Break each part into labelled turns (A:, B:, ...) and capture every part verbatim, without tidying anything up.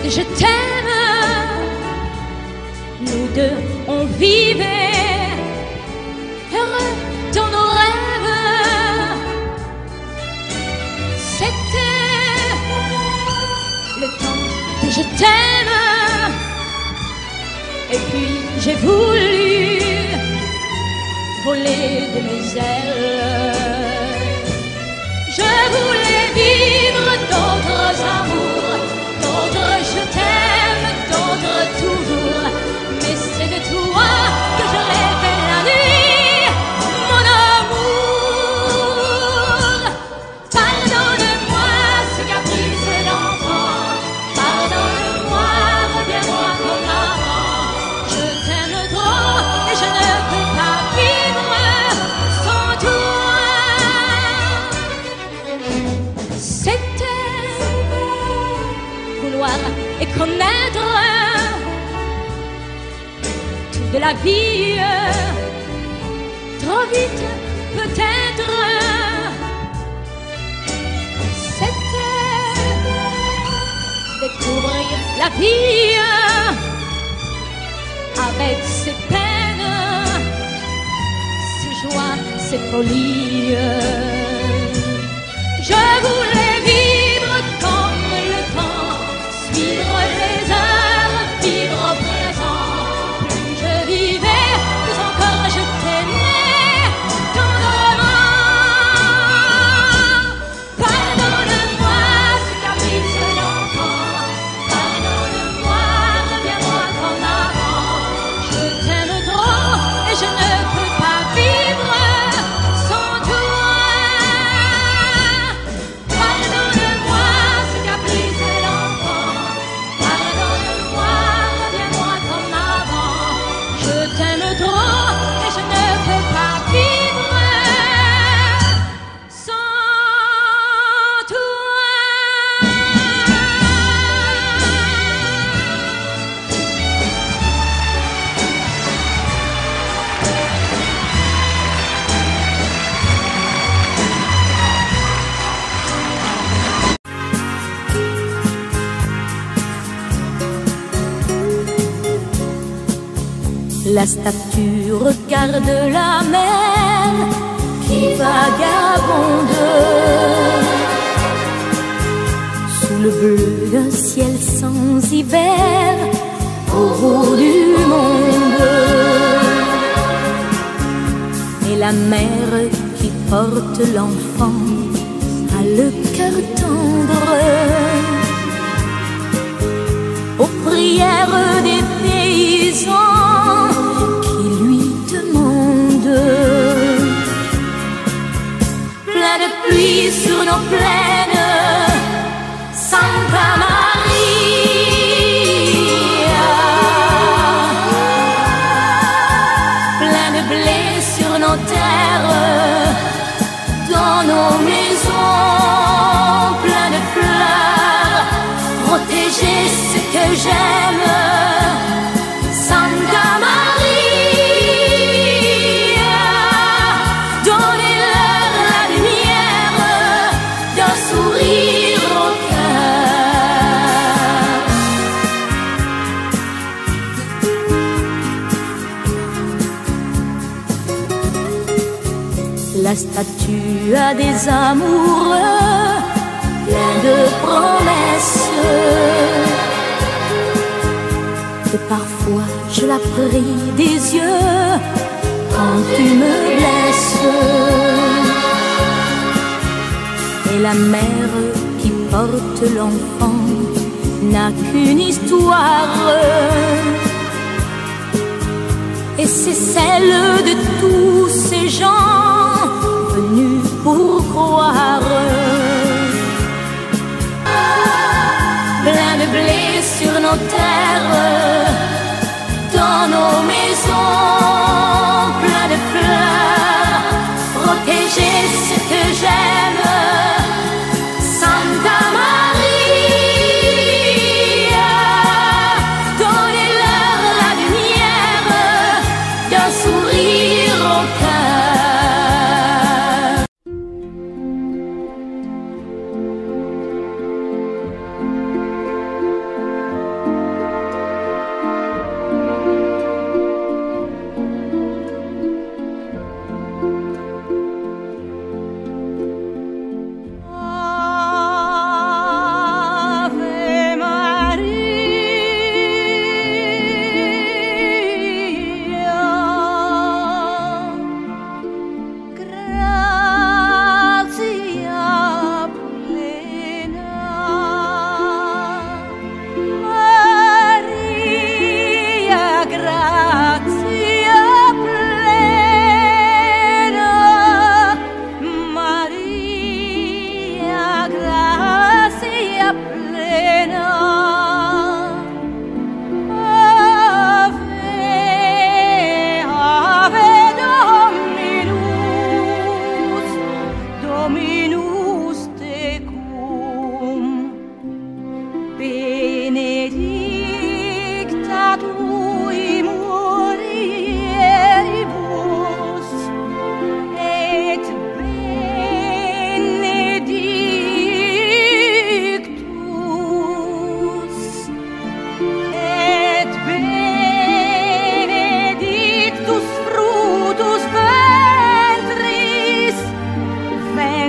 A: je t'aime. Nous deux, on vivait heureux dans nos rêves. C'était le temps que je t'aime. Et puis j'ai voulu voler de mes ailes. Je voulais vivre d'autres amours, d'autres je t'aime, d'autres toujours. Mais c'est de toi que je rêvais la nuit, mon amour. Pardonne-moi ce caprice d'enfant, pardonne-moi, reviens-moi comme avant. Je t'aime trop et je ne peux pas vivre sans toi. C'était vouloir et connaître tout de la vie, trop vite peut-être. C'était découvrir la vie avec ses peines, ses joies, ses folies. Je voulais vivre comme le temps, suivre les heures, vivre au présent. Plus je vivais, plus encore je t'aimais tendrement. Pardonne-moi ce caprice d'enfant, pardonne-moi, reviens-moi comme avant. Je t'aime trop et je ne peux pas vivre sans toi. Pardonne-moi ce caprice d'enfant, pardonne-moi, reviens-moi comme avant. Je t'aime trop et je ne peux pas vivre sans toi.
B: La statue regarde la mer qui vagabonde sous le bleu d'un ciel sans hiver au bout du monde. Et la mère qui porte l'enfant a le cœur tendre aux prières des paysans qui lui demandent. Plein de pluie sur nos plaines, Santa Maria. Plein de blé sur nos terres, dans nos maisons. Plein de fleurs, protéger ce que j'aime. Santa Maria, donnez-leur la lumière d'un sourire au cœur. La statue a des amoureux pleins de promesses. Et parfois je la prie des yeux quand tu me blesses. Et la mère qui porte l'enfant n'a qu'une histoire, et c'est celle de tous ces gens venus pour croire. Plein de blé sur nos terres, dans nos maisons. Plein de fleurs, protéger ce que j'aime. Santa Maria, donnez-leur la lumière d'un sourire au cœur.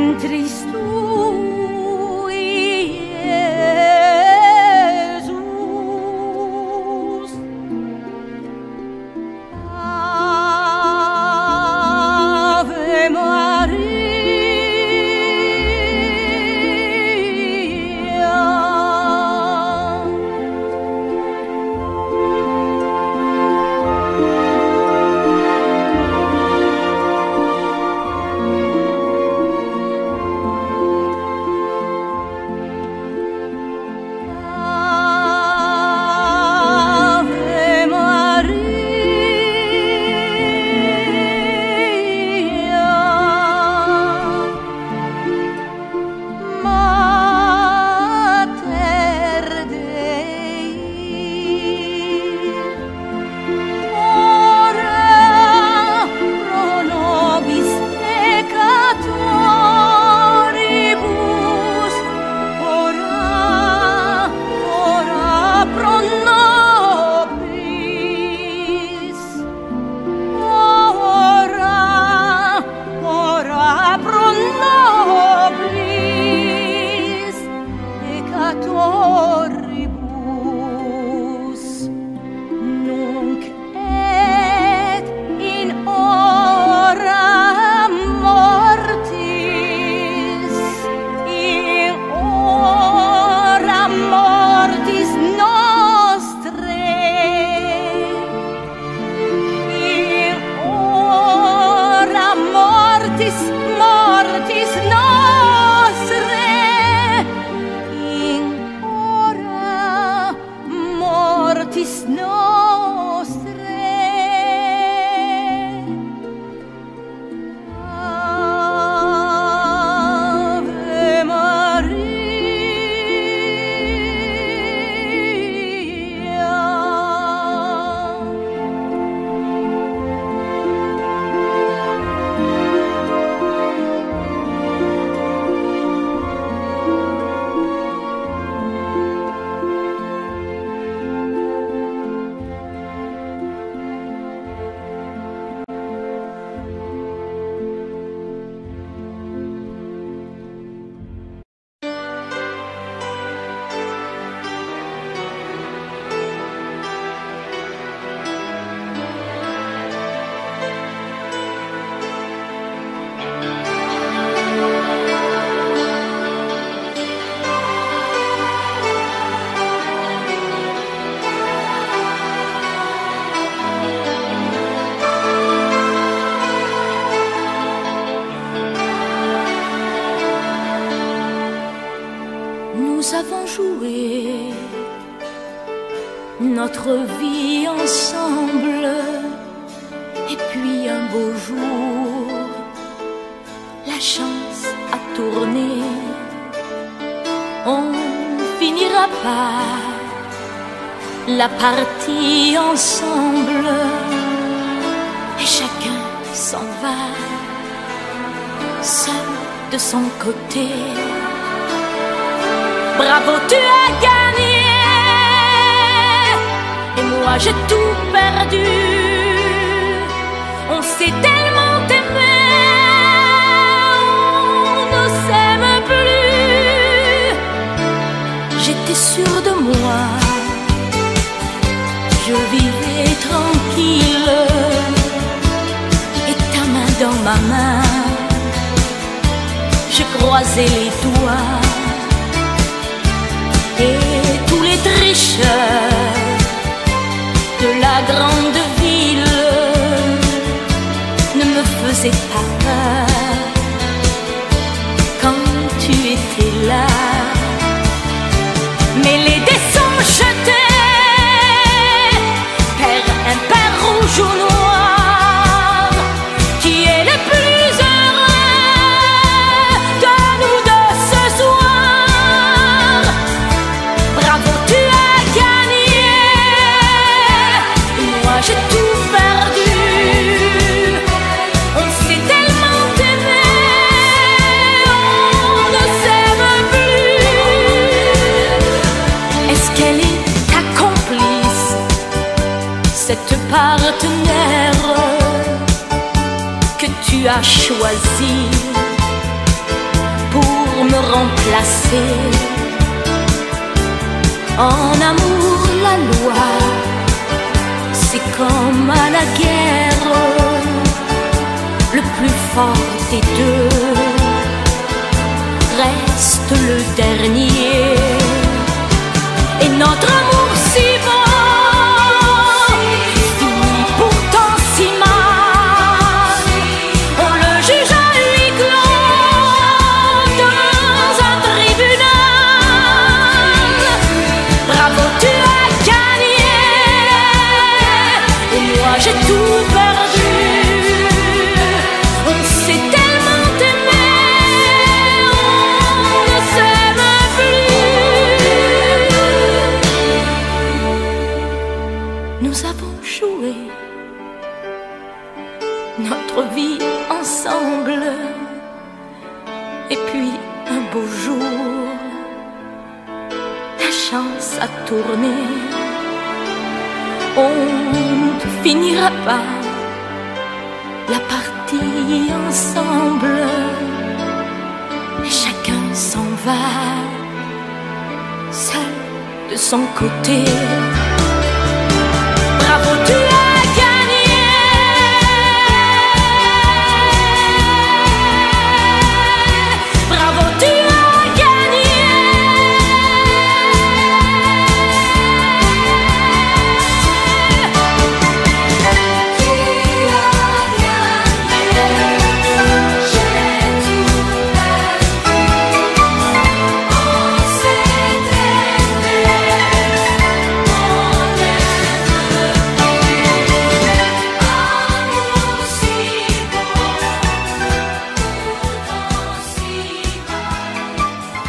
B: Nous avons joué notre vie ensemble, et puis un beau jour, la chance a tourné. On finira par la partie ensemble, et chacun s'en va, seul de son côté. Bravo, tu as gagné, et moi j'ai tout perdu. On s'est tellement aimé, on ne s'aime plus. J'étais sûre de moi, je vivais tranquille, et ta main dans ma main, je croisais les doigts. Et tous les tricheurs de la grande ville ne me faisaient pas peur quand tu étais là. Mais les dés sont jetés, père impair, rouge ou noir, qui est le plus heureux de nous deux ce soir. Bravo, tu as gagné, moi j'ai tout perdu. On s'est tellement aimé, on ne s'aime plus. Est-ce qu'elle est ta complice, cette partenaire que tu as choisie? me remplacer. En amour, la loi, c'est comme à la guerre, le plus fort des deux reste le dernier. Et notre amour si beau finit pourtant si mal. On le juge à huis clos dans un tribunal. Bravo, tu as gagné et moi j'ai tout perdu. On s'est tellement aimé, on ne s'aime plus. Nous avons joué notre vie ensemble, et puis un beau jour, la chance a tourné. On ne finira pas la partie ensemble, et chacun s'en va seul de son côté. Bravo, tu as gagné. Bravo, tu as gagné. Tu as gagné. J'ai tout perdu. On s'est aimé. On amour si beau, pourtant si mal.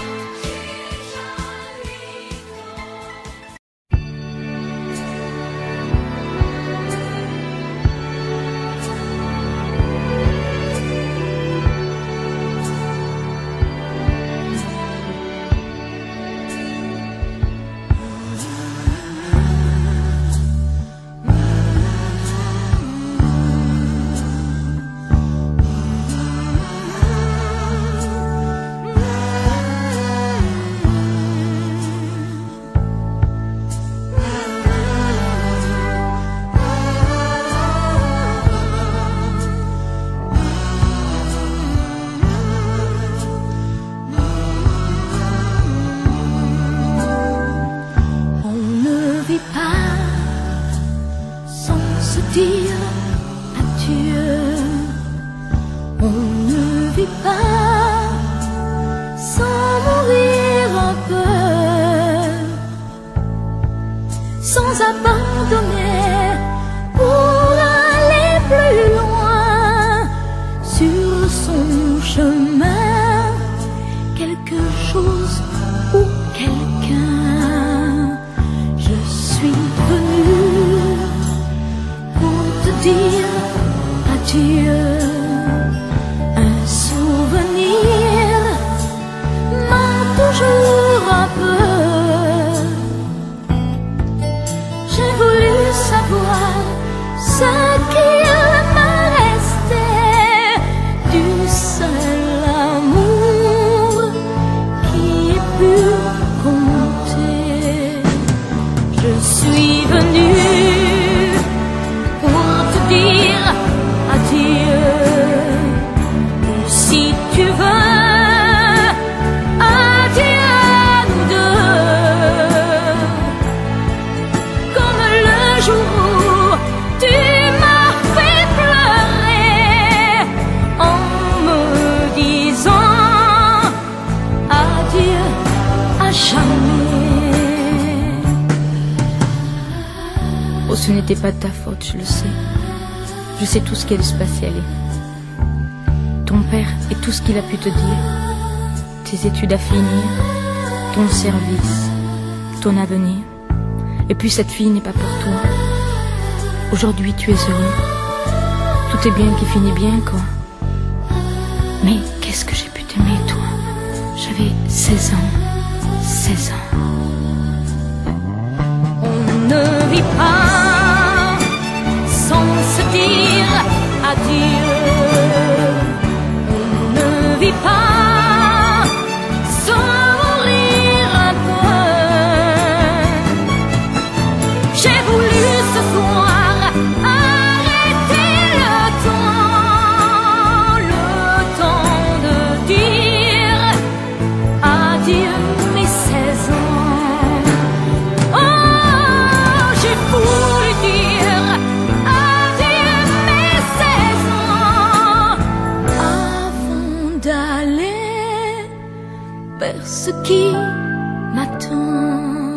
B: On ne vit pas sans se dire adieu. On ne vit pas sans mourir un peu, sans abandonner pour aller plus loin sur son chemin. Quelque chose ou quelqu'un, je suis venue pour te dire adieu. Un souvenir m'a toujours un peu. J'ai voulu savoir ce qu'il me restait du seul amour qui ait pu compter. Je suis venue pour te dire adieu. Et si tu veux, adieu à nous deux. Comme le jour où tu m'as fait pleurer en me disant adieu à jamais. Oh, ce n'était pas de ta faute, je le sais. Je sais tout ce qui allait se passer, allez. Ton père et tout ce qu'il a pu te dire. Tes études à finir, ton service, ton avenir. Et puis cette fille n'est pas pour toi. Aujourd'hui tu es heureux. Tout est bien qui finit bien, quoi. Mais qu'est-ce que j'ai pu t'aimer, toi? J'avais seize ans. seize ans. On ne vit pas sans se dire adieu. On ne vit pas vers ce qui m'attend.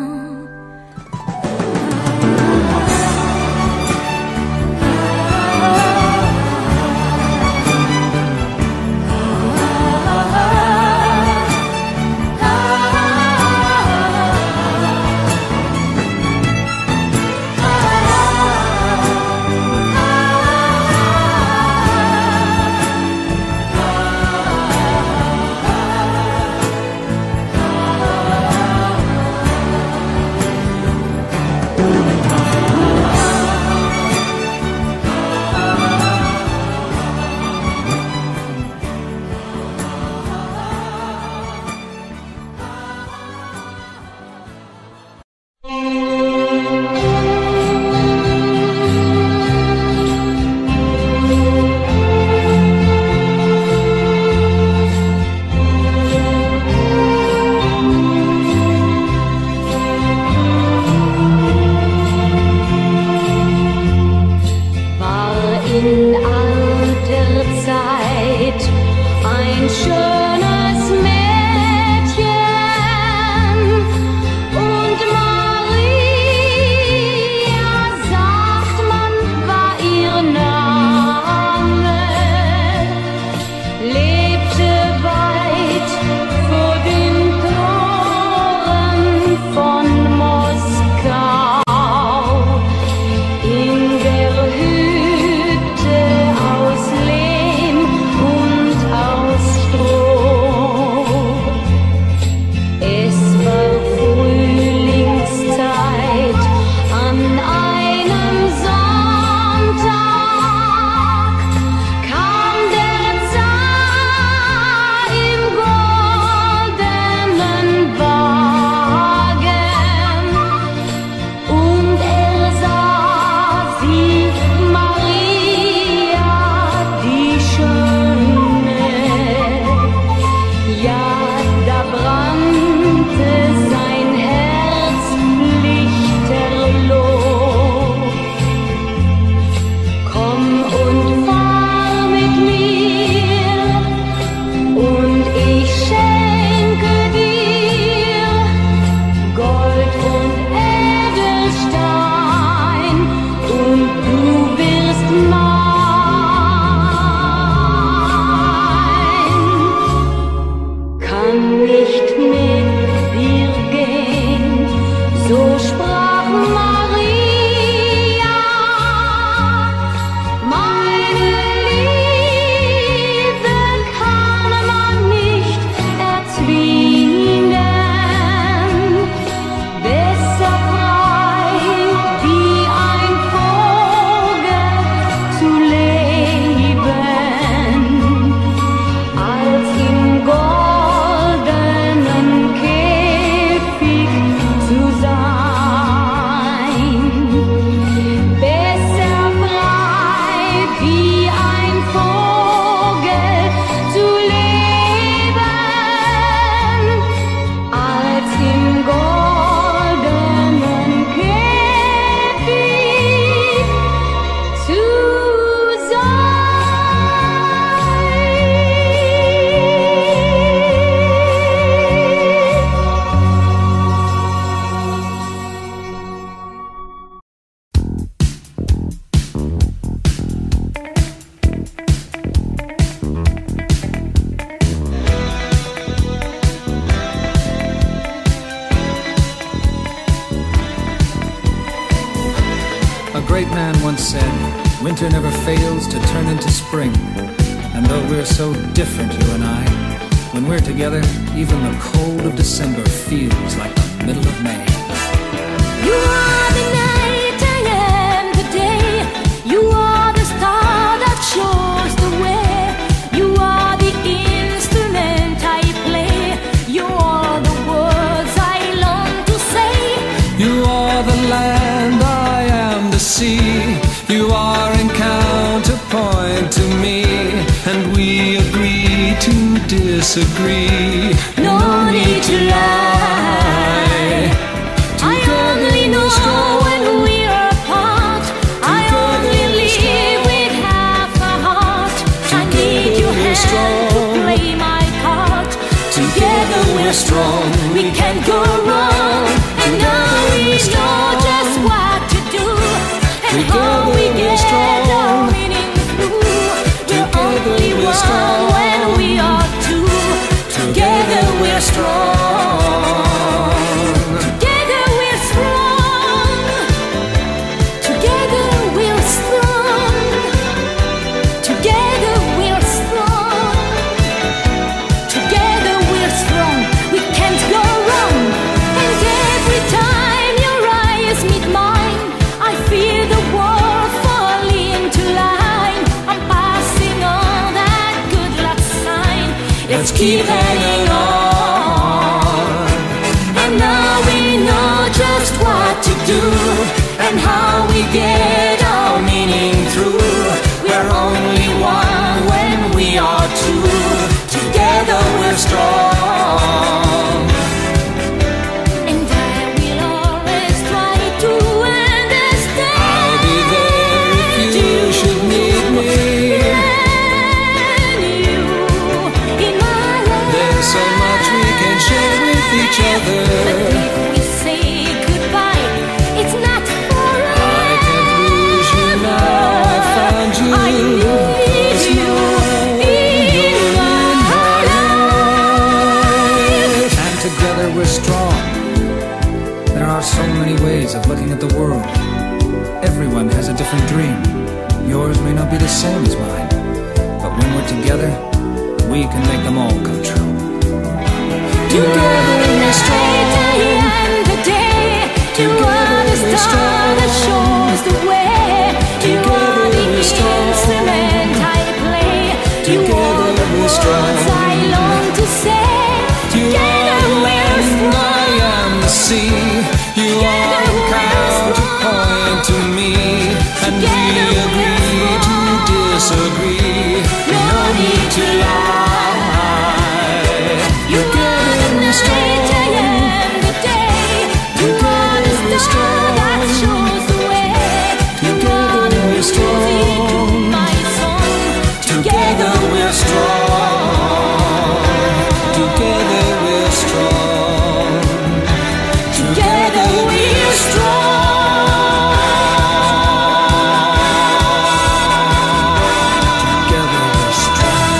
C: great man once said, winter never fails to turn into spring. And though we're so different, you and I, when we're together, even the cold of December feels like the middle of May.
A: You are the night, I am the day. You are the star that shows the way. You are the instrument I play. You are the words I long to say.
C: You are the land, I am the sea. You are in counterpoint to me, and we agree to disagree.
A: No, no need to lie. I only know when we're apart. I only live with half a heart. I need your hand to play my part. Together Together we're strong, we can't go wrong. And now we know just what to do and how we get our meaning through. We're only one when we are two. Together we're strong. Together we're strong. Together we're strong. Together we're strong. Together we're strong. We can't go wrong. And every time your eyes meet mine, I feel the world fall into line. I'm passing on that good luck sign. Let's keep hanging on. And now we know just what to do and how we get our meaning through. We're only one when we are two. Together we're strong. And I will always try to understand.
C: I'll be there if you should need me.
A: And you in my life.
C: There's so much we can share with each other.
A: But if we say goodbye, it's not forever.
C: I can't lose you now. I found you.
A: I need you in my life.
C: And together we're strong. There are so many ways of looking at the world. Everyone has a different dream. Yours may not be the same as mine, but when we're together, we can make them all come true. Together we're strong.
A: And the day you are the star that shows the way. You are the instrument I play. You are the words I long to say. Together we're
C: And I
A: strong.
C: am the sea. You are the counterpoint to me, and we agree to disagree. No need to lie.
A: You are the night and the day. You are the star that shows the way. You are the music to my song.
C: Together we're strong. Together we're strong.
A: Together we're strong.
C: Together we're strong.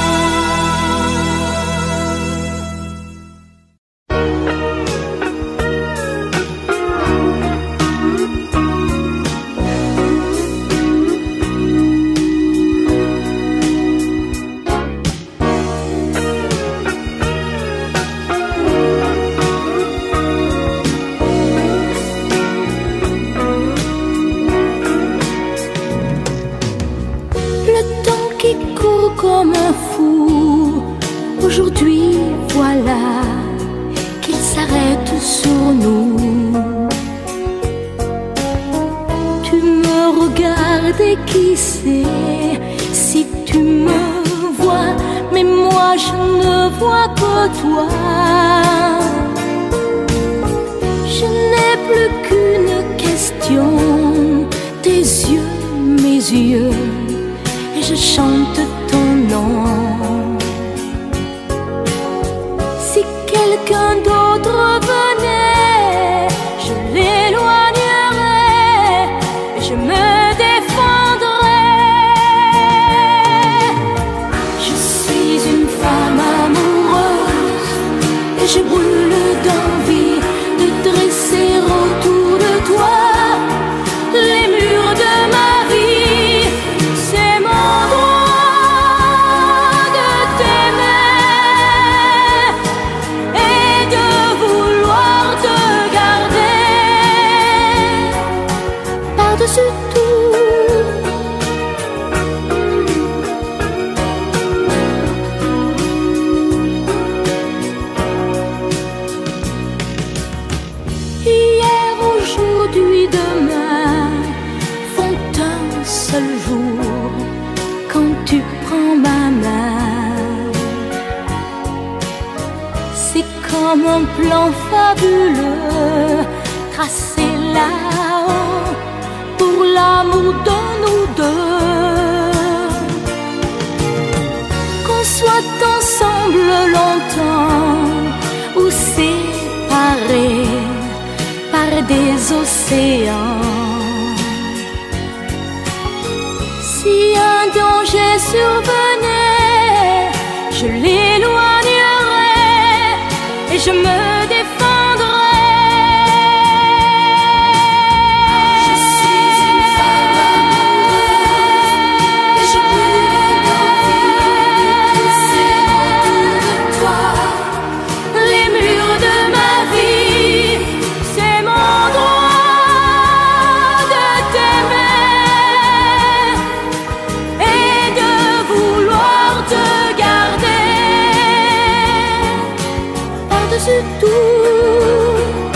A: Le temps qui court comme un fou, aujourd'hui voilà qu'il s'arrête sur nous. Tu me regardes et qui sait si tu me vois, mais moi je ne vois que toi. Je n'ai plus qu'une question, tes yeux, mes yeux, et je chante ton nom. Si quelqu'un d'autre venait, je l'éloignerais et je me défendrais. Je suis une femme amoureuse et je brûle d'envie de dresser autour de toi les murs de ma vie. C'est mon droit de t'aimer et de vouloir te garder par-dessus tout. Hier, aujourd'hui, demain font un seul jour quand tu prends ma main. C'est comme un plan fabuleux tracé là-haut pour l'amour de nous deux. Qu'on soit ensemble longtemps des océans. Si un danger survenait, je l'éloignerais et je me défendrais.
D: Je suis une femme amoureuse et je brûle d'envie de glisser autour de toi.
A: Les murs de ma vie, c'est mon droit de t'aimer et de vouloir te garder par-dessus tout.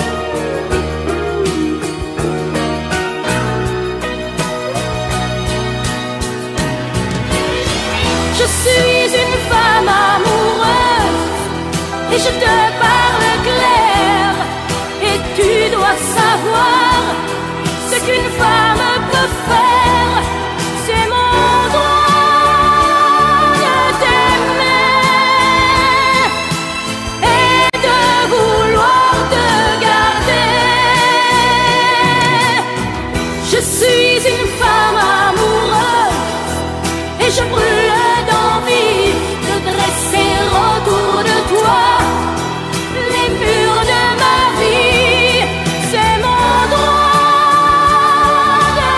A: Je suis une femme amoureuse et je te parle clair, et tu dois savoir ce qu'une femme peut faire. C'est mon droit de t'aimer et de vouloir te garder. Je suis une femme amoureuse et je brûle d'envie de dresser autour de toi les murs de ma vie. C'est mon droit de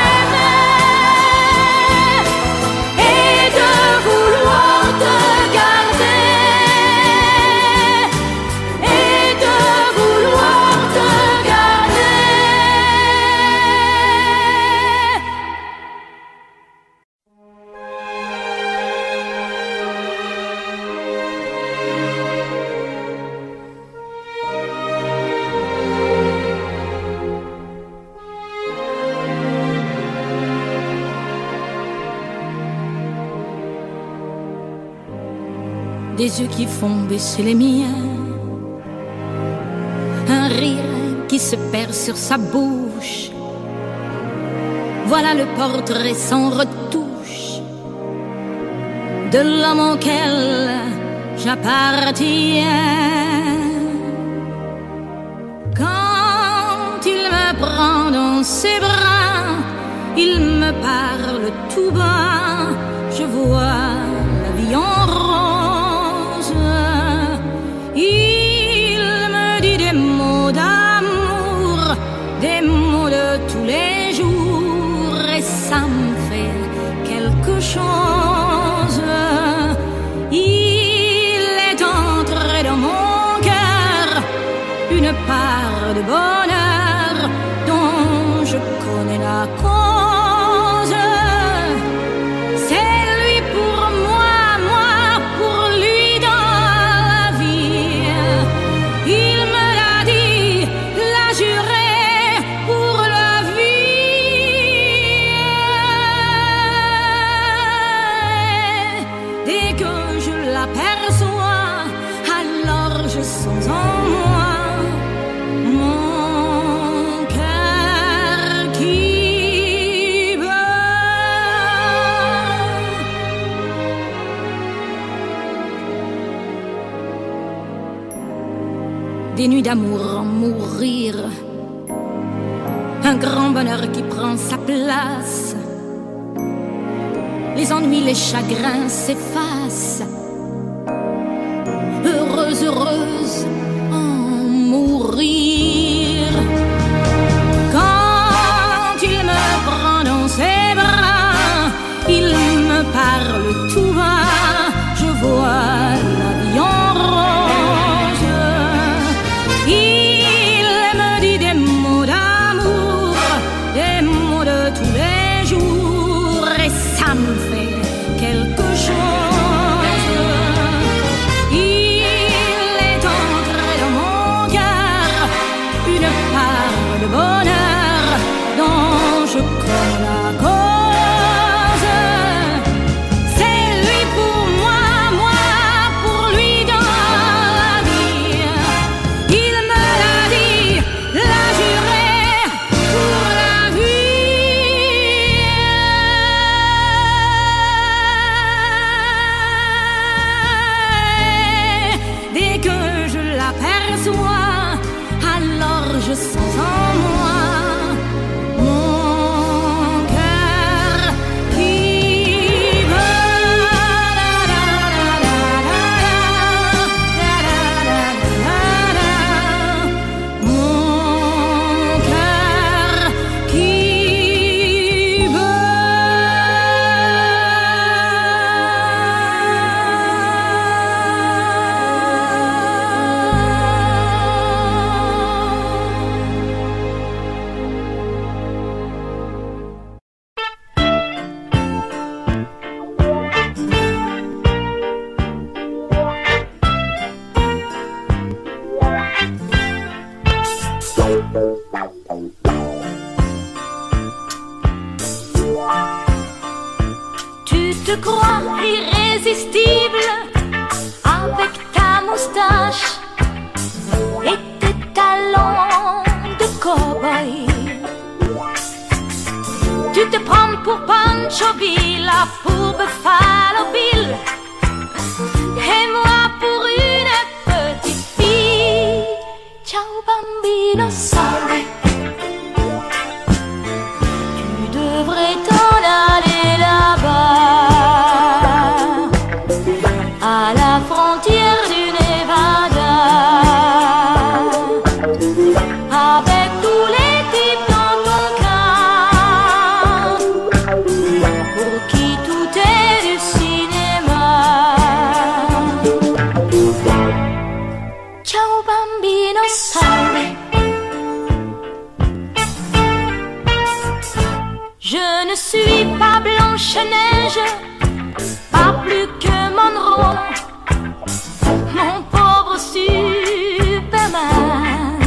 A: t'aimer et de vouloir te garder et de vouloir te garder. Des yeux qui font baisser les miens, un rire qui se perd sur sa bouche. Voilà le portrait sans retouche de l'homme auquel j'appartiens. Quand il me prend dans ses bras, il me parle tout bas, je vois la vie en rose. Il me dit des mots d'amour, des mots de tous les jours, et ça me fait quelque chose. Il est entré dans mon cœur une part de bonheur dont je connais la cause. C'est lui pour moi, moi pour lui dans la vie. Il me l'a dit, l'a juré pour la vie. Dès que je l'aperçois, alors je sens en moi mon cœur qui bat. Des nuits d'amour en mourir, un grand bonheur qui prend sa place. Les ennuis, les chagrins s'effacent. Heureuse, heureuse, en mourir. Quand il me prend dans ses bras, il me parle tout bas, je vois la vie en rose. Il me dit des mots d'amour, des mots de tous les jours, et ça me fait quelque chose. Il est entré dans mon cœur une part de bonheur dont je connais la cause. C'est lui pour moi, moi pour lui dans la vie. Il me l'a dit, l'a juré pour la vie. Dès que je l'aperçois, alors je sens en moi mon cœur qui Tu te crois irrésistible avec ta moustache et tes talons de cow-boy. Tu te prends pour Pancho Villa, pour Buffalo Bill, et moi pour une petite fille. Ciao bambino, sorry. Tu devrais t'en aller là-bas, à la frontière du Nevada, avec tous les types dans ton cas, pour qui tout est du cinéma. Ciao bambino, sorry. Je ne suis pas Blanche-Neige, pas plus que Monroe, mon pauvre Superman.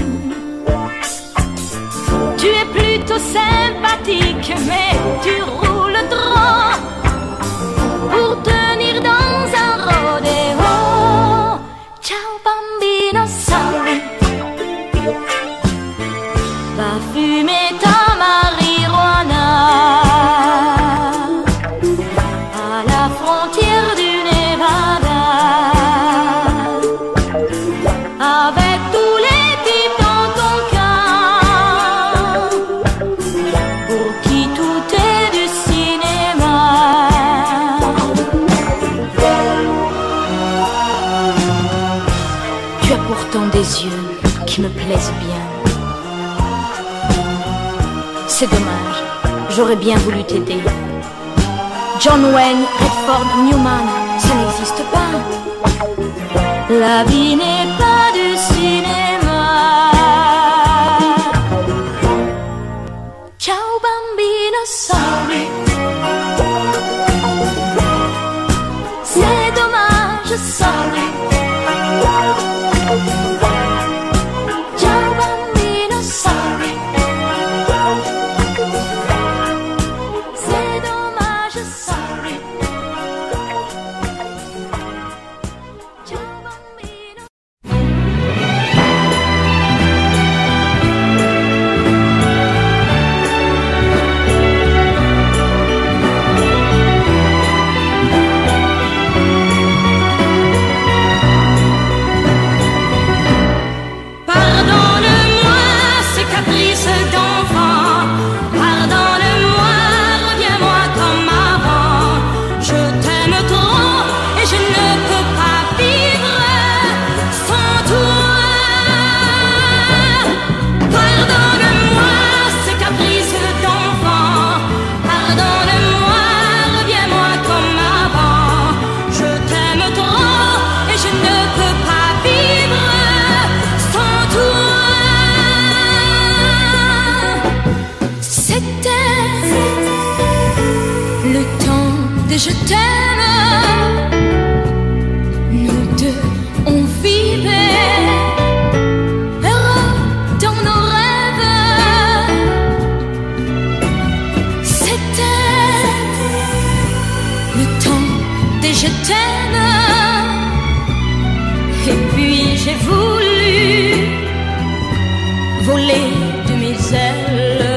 A: Tu es plutôt sympathique, mais tu roules droit pour tenir dans un rodéo. Ciao bambino, sorry. Va fumer ta marijuana à la frontière du Nevada, avec tous les types dans ton cas, pour qui tout est du cinéma. Tu as pourtant des yeux qui me plaisent bien. C'est dommage, j'aurais bien voulu t'aider. John Wayne, Redford, Newman, ça n'existe pas. La vie n'est pas du cinéma. Ciao bambino, sorry. C'est dommage, sorry. Ciao bambino, sorry. C'est dommage, sorry. Ciao bambino. Pardonne-moi ces caprices d'enfant. Pardonne-moi, reviens-moi comme avant. Je t'aime trop et je ne peux pas vivre sans toi. Pardonne-moi ces caprices d'enfant. Pardonne-moi, reviens-moi comme avant. Je t'aime trop et je ne peux pas vivre sans toi. C'était le temps de je t'aime. Nous deux, on vivait heureux dans nos rêves. C'était le temps de je t'aime. Et puis j'ai voulu voler de mes ailes.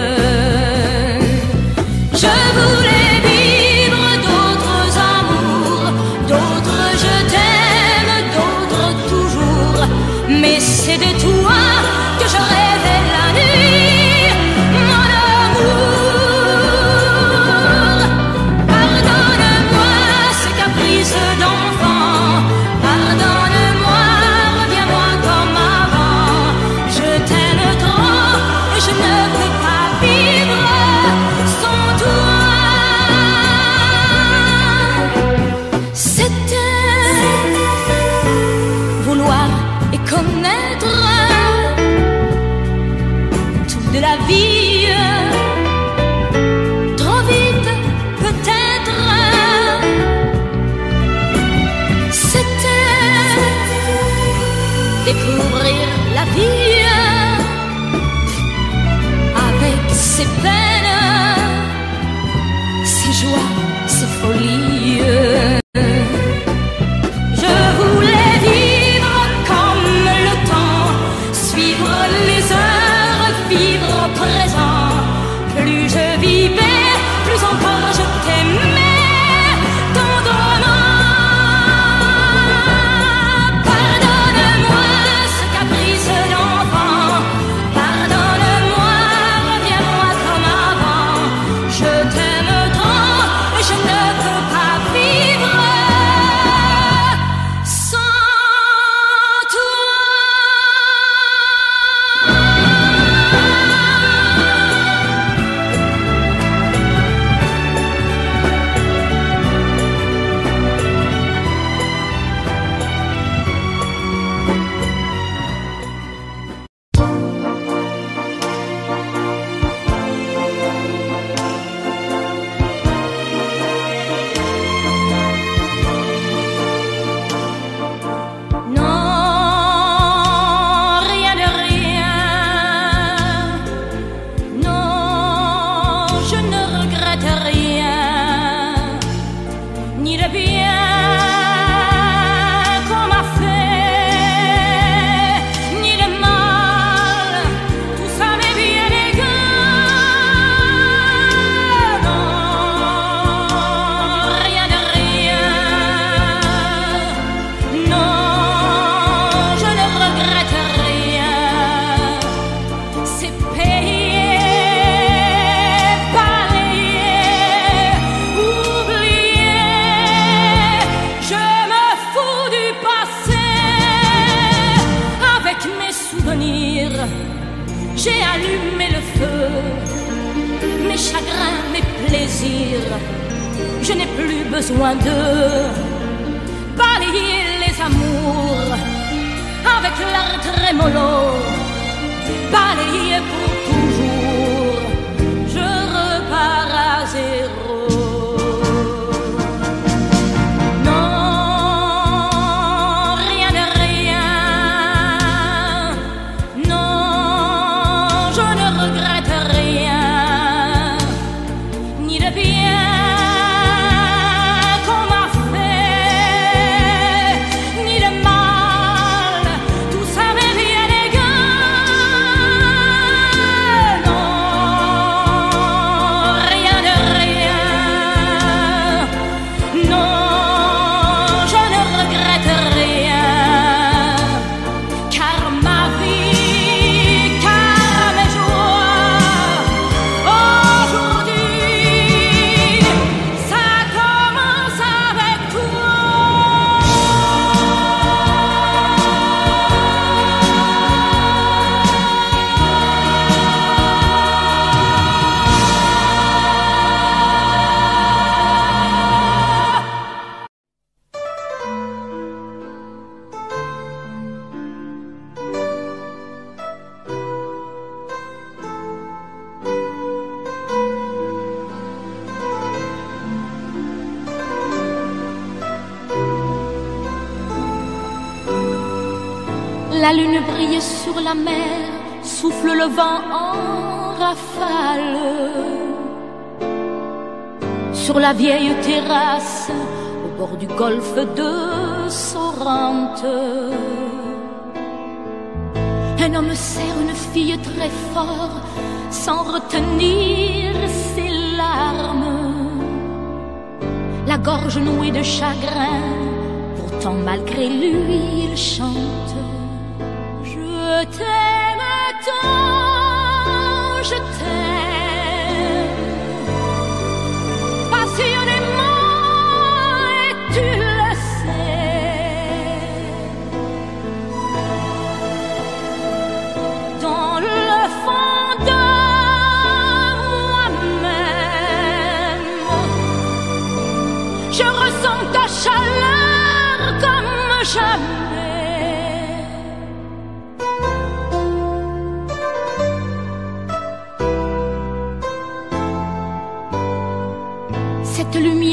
A: Je voulais vivre d'autres amours, d'autres je t'aime, d'autres toujours. Mais c'est de toi que je rêvais là. connaître tout de la vie. Trop vite, peut-être. C'était découvrir la vie avec ses peines, ses joies, ses folies. Je voulais vivre comme le temps, suivre les heures, vivre au présent. Plus je vivais, plus encore je t'aimais tendrement. Pardonne-moi ce caprice d'enfant, pardonne-moi, reviens-moi comme avant. Je t'aime tant et je ne peux pas vivre sans toi. Non, rien de rien. Non, je ne regrette rien, ni le bien qu'on m'a fait, ni le mal. Tout ça m'est bien égal. Non, rien de rien. Non, je ne regrette rien. C'est payé, balayé, oublié. Je me fous du passé. Avec mes souvenirs, j'ai allumé le feu. Mes chagrins, mes plaisirs, je n'ai plus besoin de balayer les amours avec l'air trémolo, balayer pour toujours. Je repars à zéro. Non, rien de rien. Non, je ne regrette rien, ni le bien qu'on m'a fait, ni le mal. Tout ça m'est bien égal. Non, rien de rien. Non, je ne regrette rien. Car ma vie, car mes joies, aujourd'hui, ça commence avec toi. La lune brille sur la mer, souffle le vent en rafale. Sur la vieille terrasse, au bord du golfe de Sorrente, un homme serre une fille très fort, sans retenir ses larmes. La gorge nouée de chagrin, pourtant malgré lui il chante. Je t'aime tant, je t'aime passionnément et tu le sais. Dans le fond de moi-même, je ressens ta chaleur comme jamais.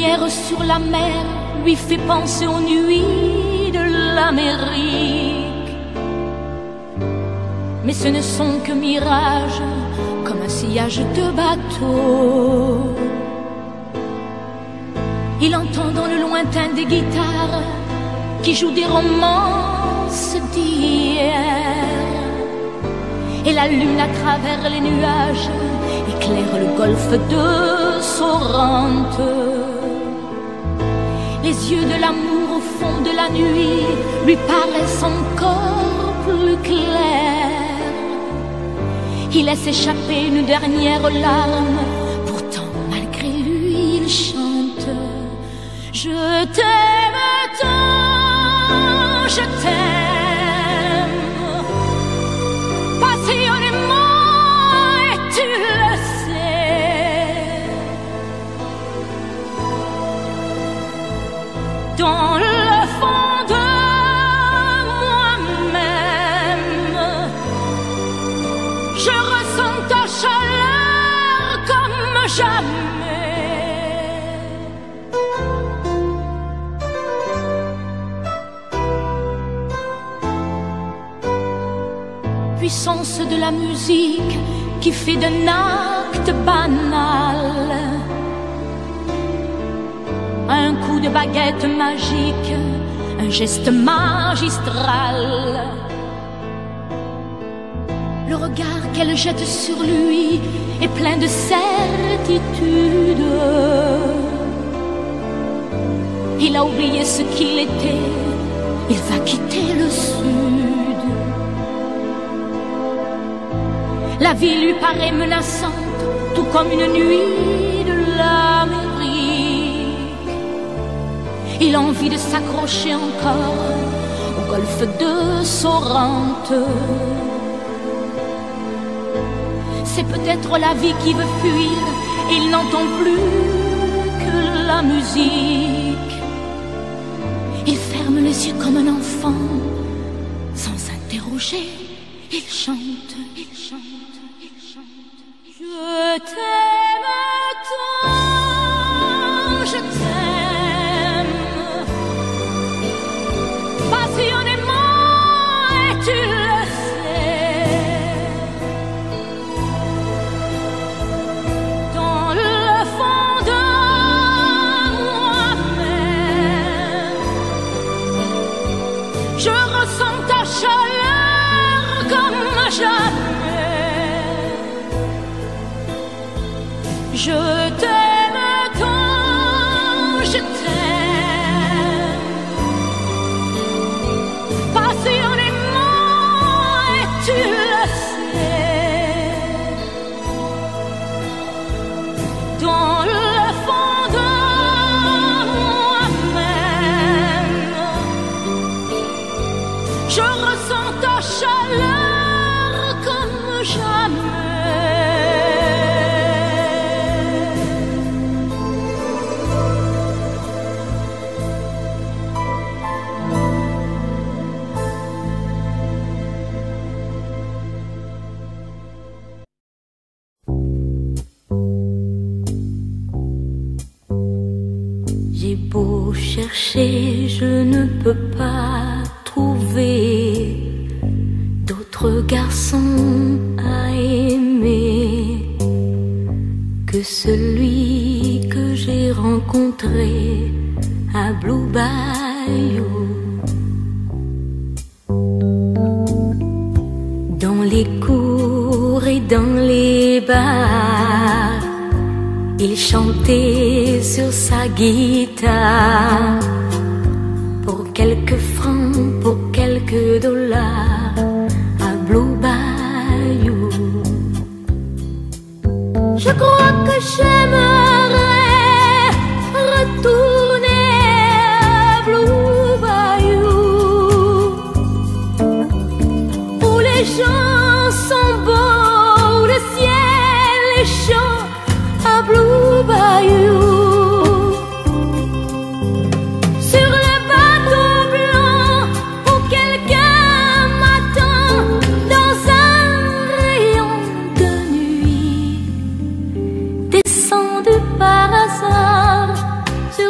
A: l'air sur la mer lui fait penser aux nuits de l'Amérique. Mais ce ne sont que mirages, comme un sillage de bateau. Il entend dans le lointain des guitares qui jouent des romances d'hier. Et la lune à travers les nuages éclaire le golfe de Sorrente. Les yeux de l'amour au fond de la nuit lui paraissent encore plus clairs. Il laisse échapper une dernière larme, pourtant malgré lui il chante. Je t'aime tant, je t'aime passionnément et tu le sais. Dans le fond de moi-même, je ressens ta chaleur comme jamais. Puissance de la musique qui fait d'un acte banal un coup de baguette magique, un geste magistral. Le regard qu'elle jette sur lui est plein de certitude. Il a oublié ce qu'il était, il va quitter le sud. La vie lui paraît menaçante, tout comme une nuit de l'Amérique. Il a envie de s'accrocher encore au golfe de Sorrente. C'est peut-être la vie qui veut fuir, il n'entend plus que la musique. Il ferme les yeux comme un enfant, sans s'interroger, il chante, il chante, il chante. Je t'aime tant, je t'aime passionnément et tu le sais. Dans le fond de moi-même, je ressens ta chaleur comme jamais. Je t'aime tant, je t'aime passionnément et tu le sais. Dans le fond de moi-même, je ressens ta chaleur comme jamais.
B: J'ai beau chercher, je ne peux pas trouver d'autres garçons à aimer que celui que j'ai rencontré à Blue Bayou. Dans les cours et dans les bars, il chantait sur sa guitare. Pour quelques francs, pour quelques dollars, à Blue Bayou. Je crois que j'aimerais retourner à Blue Bayou, où les gens sont beaux, où le ciel est chaud, à Blue Bayou. Sur le bateau blanc où quelqu'un m'attend dans un rayon de nuit, descendu par hasard sur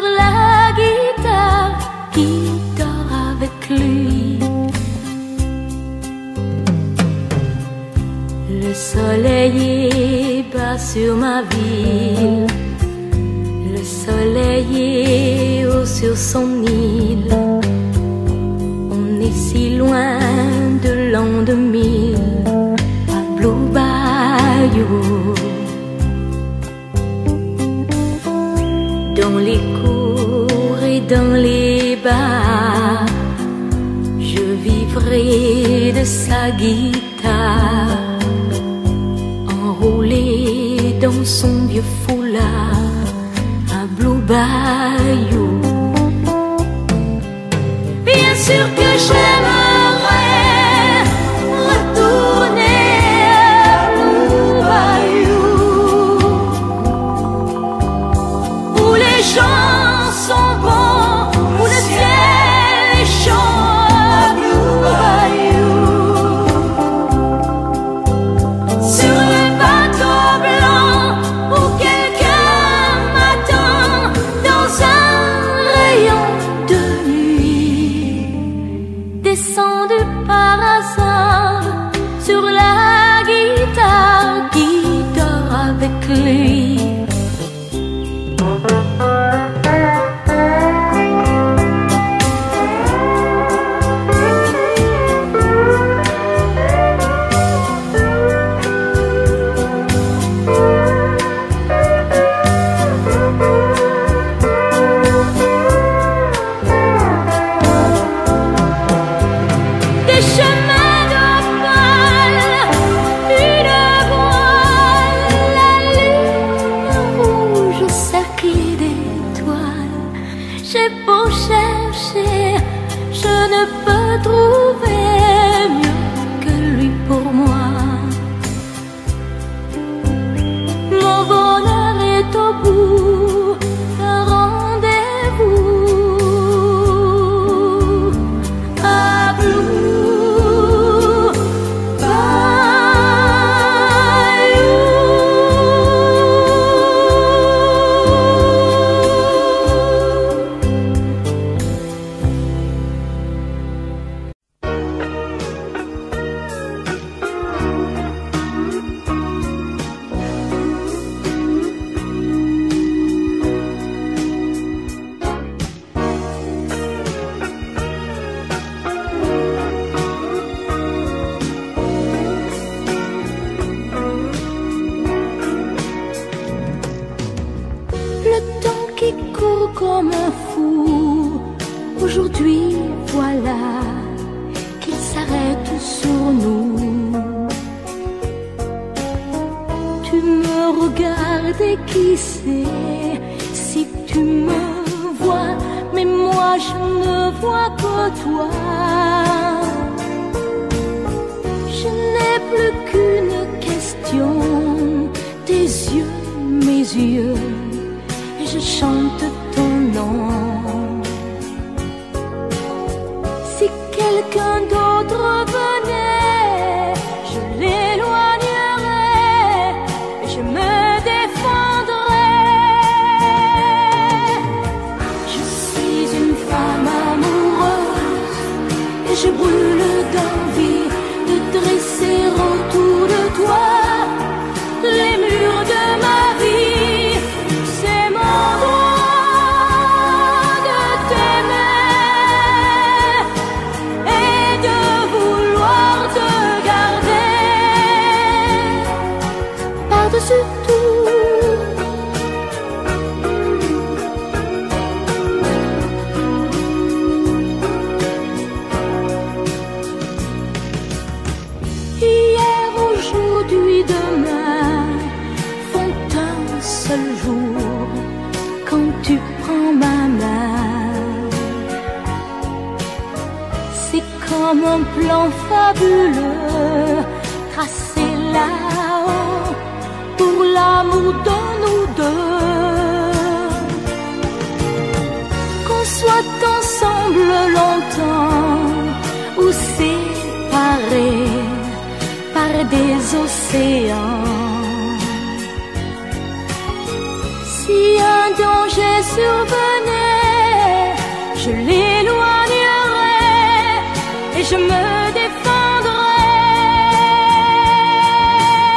B: Le soleil bat sur ma ville, le soleil est haut sur son île. On est si loin de l'an deux mille à Blue Bayou. Dans les cours et dans les bars, je vivrai de sa guitare, enroulé dans son vieux foulard à Blue Bayou. Bien sûr que j'aimerais retourner à Blue Bayou, où les gens sont bons, où le ciel est chaud à Blue Bayou. Sur le bateau blanc où quelqu'un m'attend dans un rayon de nuit, descendu par hasard sur la guitare qui dort avec lui. Des chemins d'opale, une voile, la lune rouge cerclée d'étoiles. J'ai beau chercher, je ne peux trouver mieux que lui pour moi. Mon bonheur est au bout d'un rendez-vous à Blue Le temps qui court comme un fou, aujourd'hui voilà qu'il s'arrête sur nous. Tu me regardes et qui sait si tu me vois, mais moi je ne vois que toi. Je n'ai plus qu'une question, tes yeux, mes yeux, et je chante ton nom. Si quelqu'un d'autre venait, je l'éloignerais et je me défendrais. Je suis une femme amoureuse et je brûle d'envie de dresser autour de toi les murs de ma vie. C'est mon droit de t'aimer et de vouloir te garder par-dessus tout. Hier, aujourd'hui, demain font un seul jour quand tu prends ma main. C'est comme un plan fabuleux tracé là-haut pour l'amour de nous deux. Qu'on soit ensemble longtemps ou séparés par des océans. Si un danger survenait, je l'éloignerais et je me défendrais.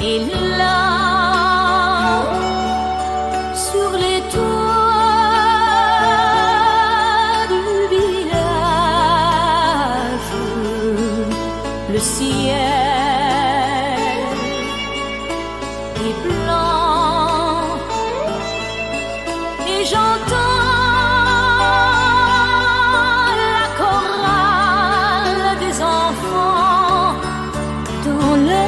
A: Et là, sur les toits du village, le ciel est blanc et j'entends la chorale des enfants dans la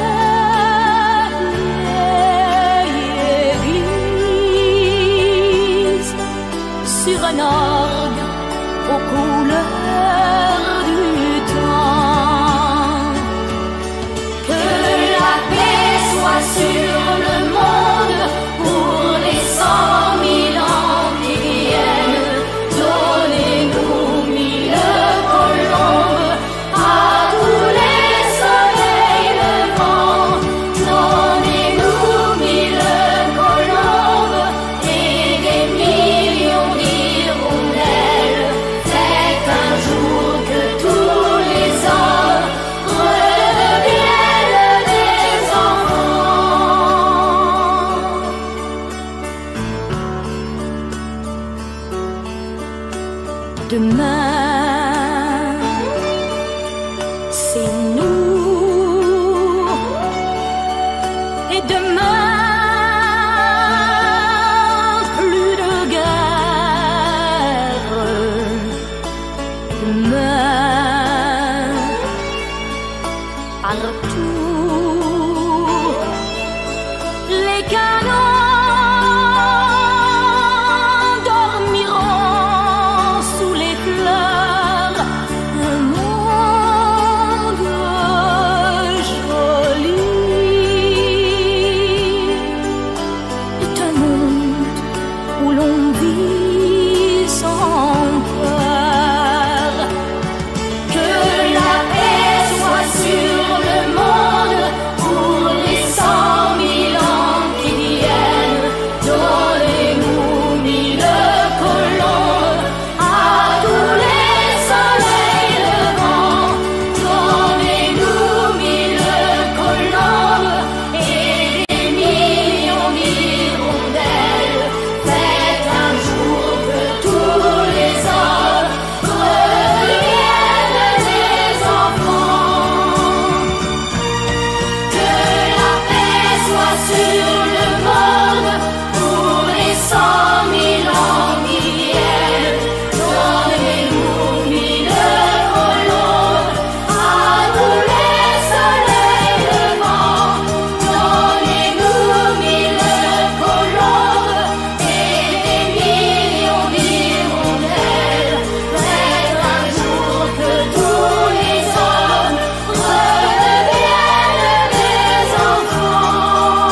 A: sur un orgue aux couleurs du temps. Que la paix soit sur le monde pour les cent mille ans qui viennent. Donnez-nous mille colombes à tous les soleils levants. Donnez-nous mille colombes et des millions d'hirondelles. Faites un jour que tous les hommes redeviennent des enfants. Demain, c'est nous. Et demain, plus de guerre. Demain, partout, les canons dormiront sous les fleurs. Un monde joli est un monde où l'on vit sans peur. Que la paix soit sur le monde pour les cent mille ans qui viennent. Donnez-nous mille colombes à tous les soleils levants. Donnez-nous mille colombes et des millions d'hirondelles. Faites un jour que tous les hommes redeviennent des enfants. Que la paix soit sur le monde pour les cent mille ans qui viennent. Donnez-nous mille colombes à tous les soleils levants. Donnez-nous mille colombes et des millions d'hirondelles. Faites un jour que tous les hommes redeviennent des enfants.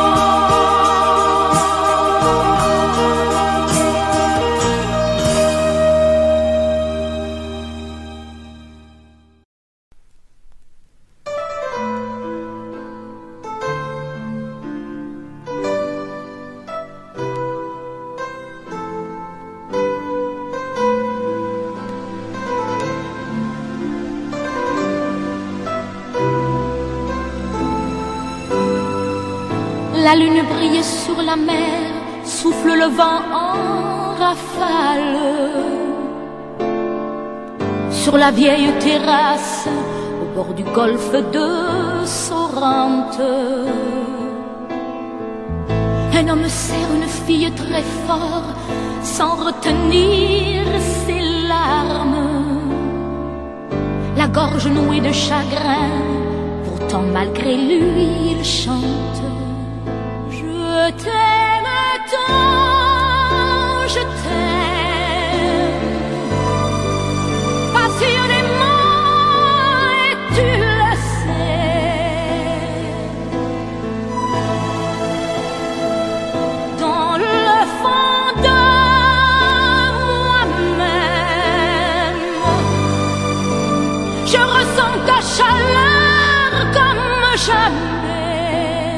A: La lune brille sur la mer, souffle le vent en rafale. Sur la vieille terrasse, au bord du golfe de Sorrente, un homme serre une fille très fort, sans retenir ses larmes. La gorge nouée de chagrin, pourtant malgré lui il chante. Je t'aime tant, je t'aime passionnément et tu le sais. Dans le fond de moi-même, je ressens ta chaleur comme jamais.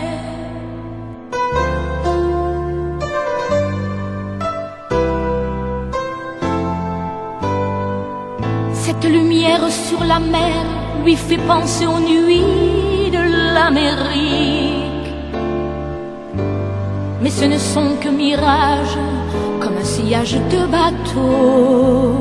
A: Cette lumière sur la mer lui fait penser aux nuits de l'Amérique. mais ce ne sont que mirages, comme un sillage de bateau.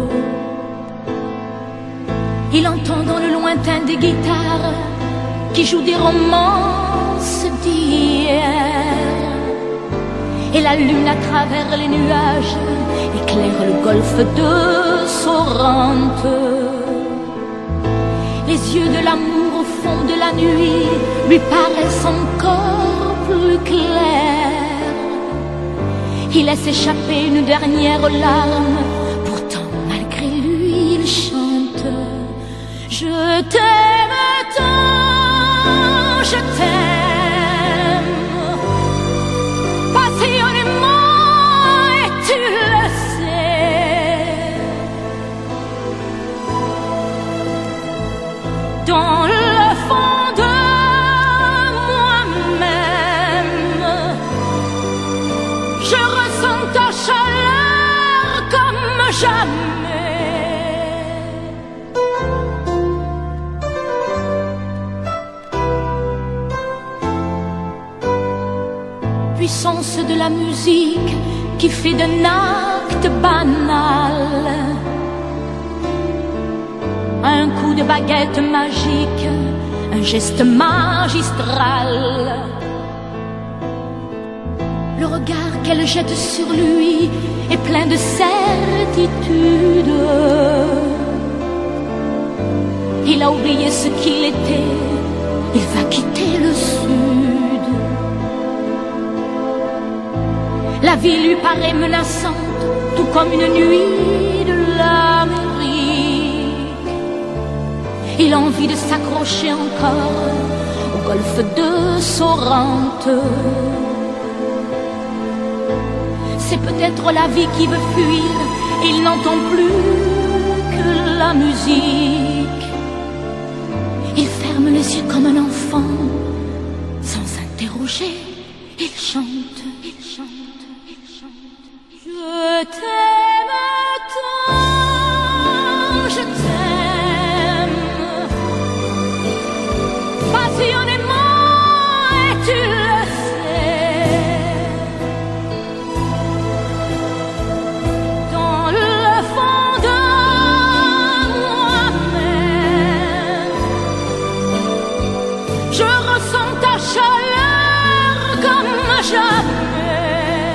A: Il entend dans le lointain des guitares qui jouent des romances d'hier. Et la lune à travers les nuages éclaire le golfe de Sorrente. Les yeux de l'amour au fond de la nuit lui paraissent encore plus clairs. Il laisse échapper une dernière larme, pourtant malgré lui il chante. Je t'aime tant, je t'aime passionnément et tu le sais. Dans le fond de moi-même, je ressens ta chaleur comme jamais. Puissance de la musique qui fait d'un acte banal un coup de baguette magique, un geste magistral. Le regard qu'elle jette sur lui est plein de certitude. Il a oublié ce qu'il était, il va quitter le sud. La vie lui paraît menaçante, tout comme une nuit de l'Amérique. Il a envie de s'accrocher encore au golfe de Sorrente. C'est peut-être la vie qui veut fuir, et il n'entend plus que la musique. Il ferme les yeux comme un enfant, sans s'interroger, il chante, il chante, il chante. Je t'aime tant, je t'aime passionnément et tu le sais. Dans le fond de moi-même, je ressens ta chaleur comme jamais.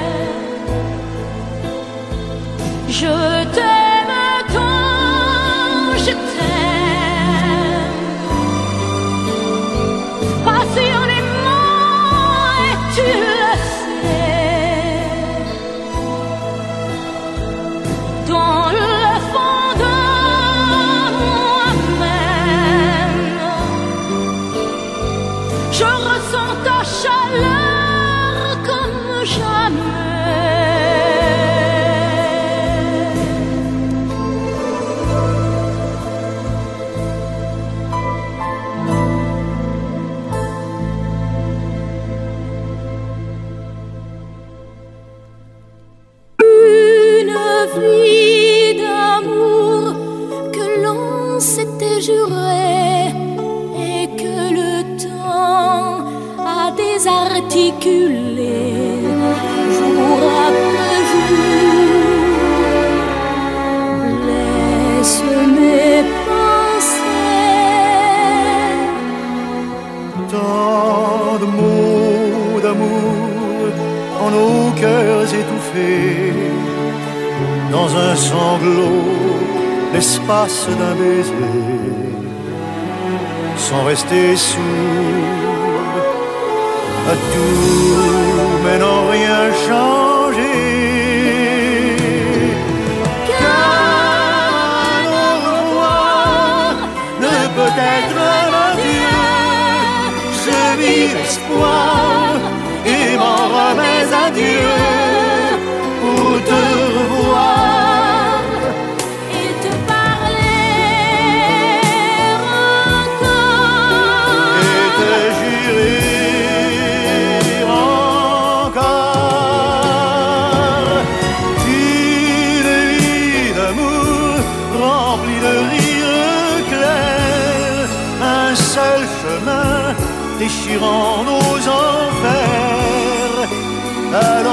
A: Je t'aime tant, je t'aime passionnément et tu le sais. Dans le fond de moi-même, je ressens ta chaleur comme jamais. Une vie d'amour que l'on s'était juré et que le temps a désarticulé jour après jour, blesse mes pensées.
E: Tant de mots d'amour en nos cœurs étouffés, dans un sanglot, l'espace d'un baiser, sans rester sourd à tout, mais n'en rien changer. Car un au revoir ne peut être un adieu. Je vis l'espoir et m'en remets à Dieu pour te revoir
A: Et te parler encore
E: et te jurer encore une vie d'amour remplie de rires clairs, un seul chemin déchirant nos enfers.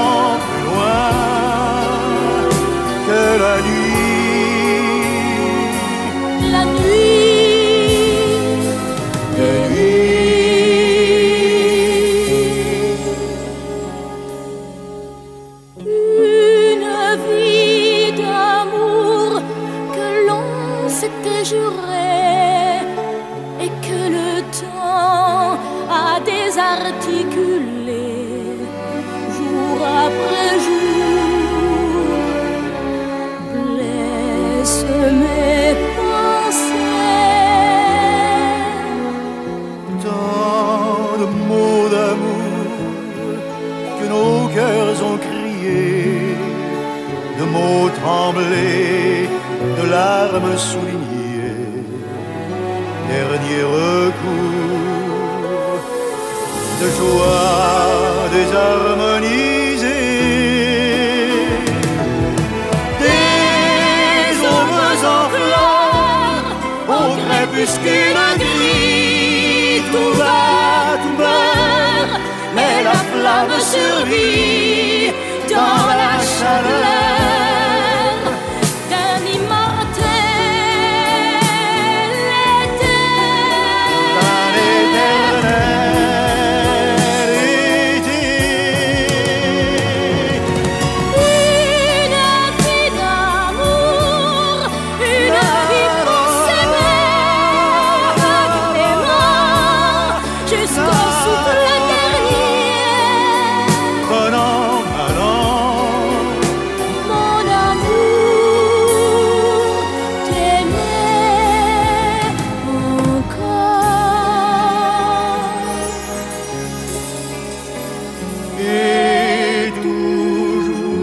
E: mots tremblés, de larmes soulignées, dernier recours, de joie désharmonisée, des aubes en fleurs, au crépuscule gris, tout va, tout meurt, mais la flamme survit dans la chaleur
A: d'un immortel éternel.
E: d'un éternel été.
A: Une vie d'amour, une vie pour s'aimer, avec les mains jusqu'au souffle dernier.
E: Bon an, mal an,
A: Mon amour, t'aimer encore.
E: et toujours.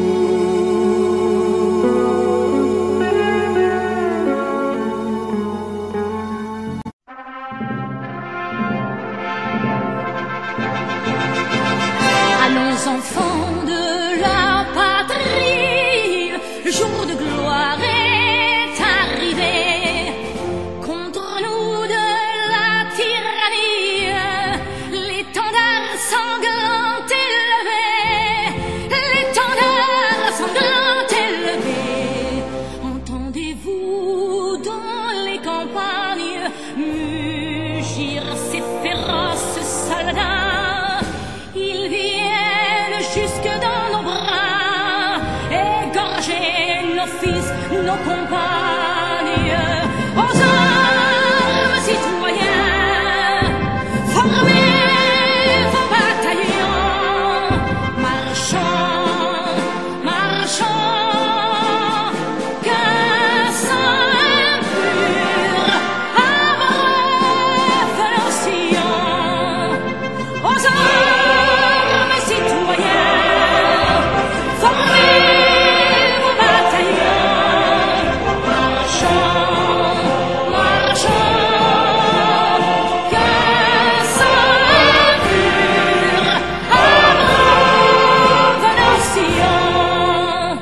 A: Allons enfants de la patrie, le jour de gloire est arrivé. Contre nous de la tyrannie, l'étendard sanglant élevé, l'étendard sanglant élevé. Entendez-vous dans les campagnes mugir ces féroces soldats? Ils viennent jusque dans nos bras, égorger nos fils, nos compagnes. Aux armes, citoyens, formez vos bataillons, marchons, marchons, qu'un sang impur abreuve nos sillons. Aux armes, citoyens, formez vos bataillons, marchons, marchons, qu'un sang impur abreuve nos sillons.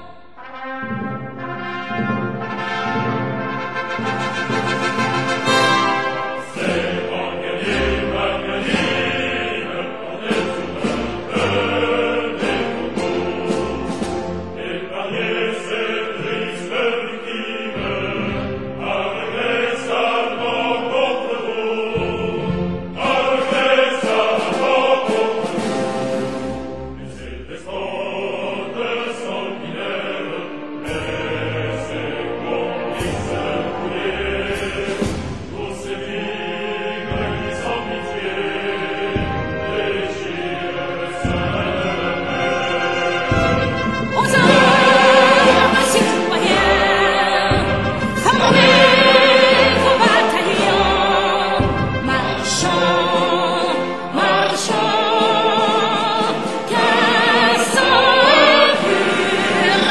A: Aux armes, citoyens, formez vos bataillons, marchons, marchons, qu'un sang impur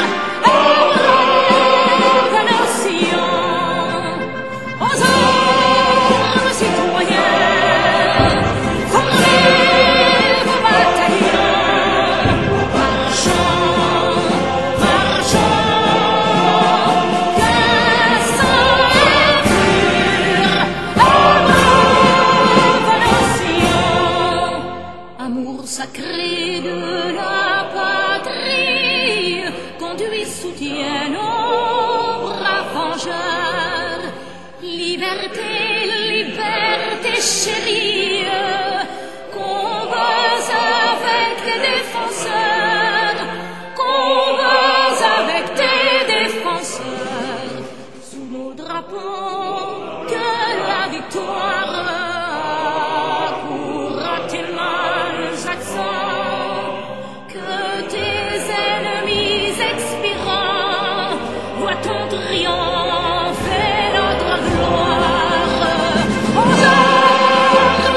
A: abreuve nos sillons. Aux armes, citoyens, formez vos bataillons, marchons, marchons, qu'un sang impur abreuve nos sillons. Amour sacré de la patrie, conduit, soutient nos braves vengeurs. Liberté, liberté chérie, combats avec tes défenseurs, combats avec tes défenseurs. Sous nos drapeaux, que la victoire accourt à tes mâles accents, que tes ennemis expirants voient ton triomphe et notre gloire. Aux armes,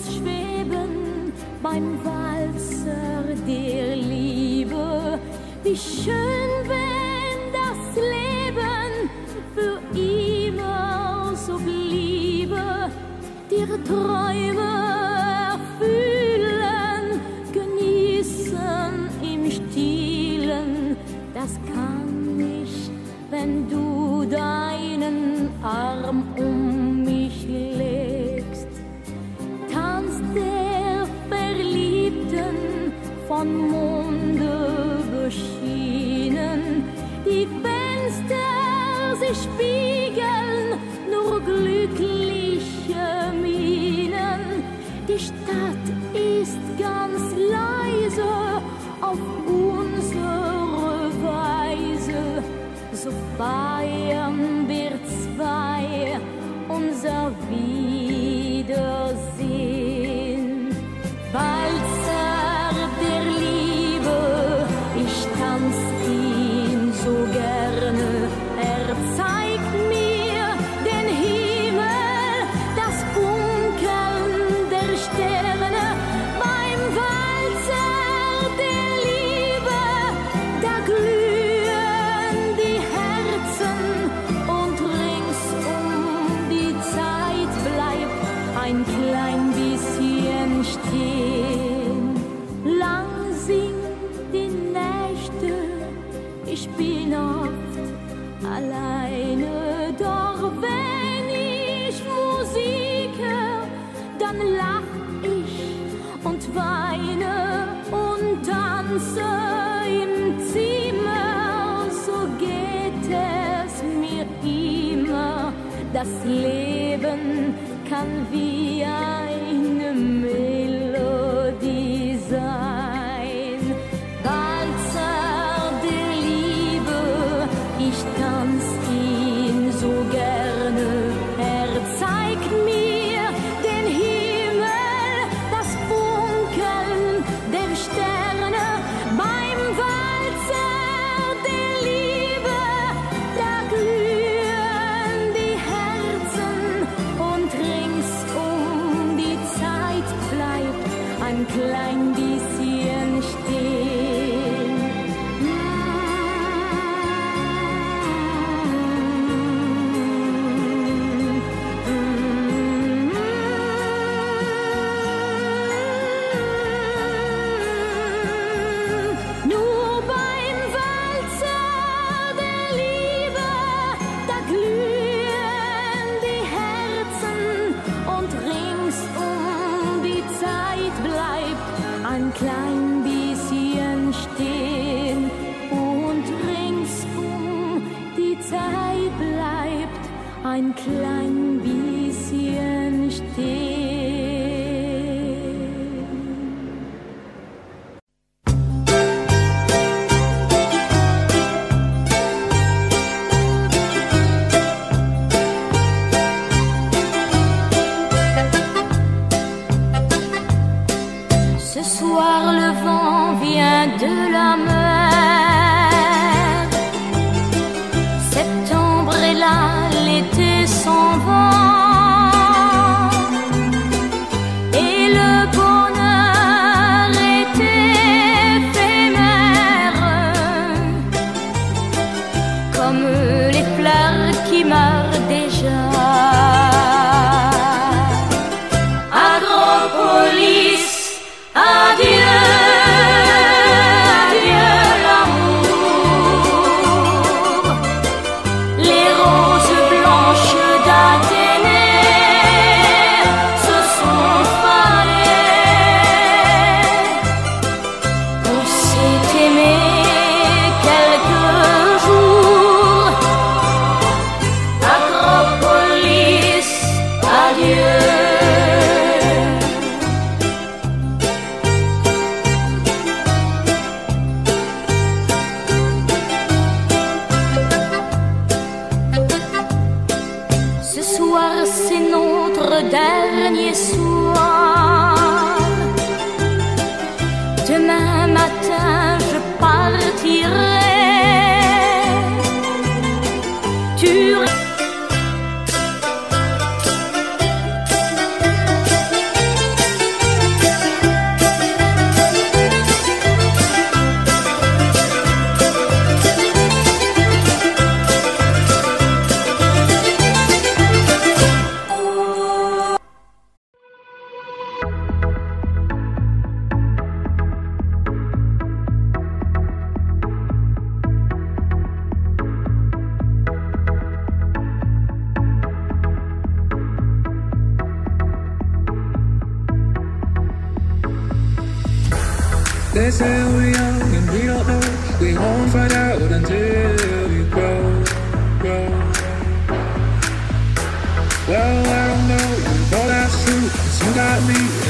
A: schweben beim Walzer der Liebe. Wie schön, wenn das Leben für immer so bliebe, dir Träume erfüllen, genießen im Stillen. Das kann ich, wenn du deinen Arm um mich legst. Tanz der Verliebten von Monde beschienen, die Fenster sich spiegeln, nur glückliche Mienen. Die Stadt ist ganz leise auf unsere Weise, so feiern wir zwei unser Wiedersehen. Walzer der Liebe, ich tanz ihn so gerne, er zeigt mir den Himmel, das Funkeln der Sterne. Beim Walzer der Liebe, da glühen die Herzen und ringsum die Zeit bleibt ein klein bisschen stehen. Lang sind die Nächte, ich bin oft alleine, doch wenn ich Musik hör, dann lach ich und weine und tanze im Zimmer, so geht es mir immer. Das Leben kann wie eine Melodie sein. Walzer der Liebe, ich tanz ihn so gerne, er zeigt mir den Himmel, das Funkeln der Sterne. Beim Walzer der Liebe, da glühen die Herzen und ringsum die Zeit bleibt ein klein bisschen stehen. Nur beim Walzer der Liebe, da glühen die Herzen und ringsum die Zeit bleibt ein klein bisschen stehen. Und ringsum die Zeit bleibt ein klein bisschen stehen.
B: Ce soir le vent vient de la mer. Septembre est là, l'été s'en va. Et le bonheur est éphémère, comme les fleurs qui meurent déjà. Agropolis, adieu, adieu l'amour. Les roses blanches d'Athénée se sont fanées. On s'est aimé quelques jours. Agropolis, adieu. C'est notre dernier soir. Demain matin je partirai. Tu
C: They say we're young and we don't know. We won't find out until we grow, grow. Well, I don't know if all that's true, 'cause you got me.